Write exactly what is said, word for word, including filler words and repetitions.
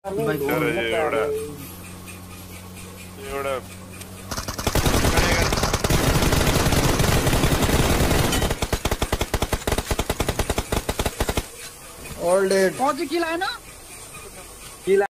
तर यो एउटा एउटा All dead. कौन सी किल आया ना?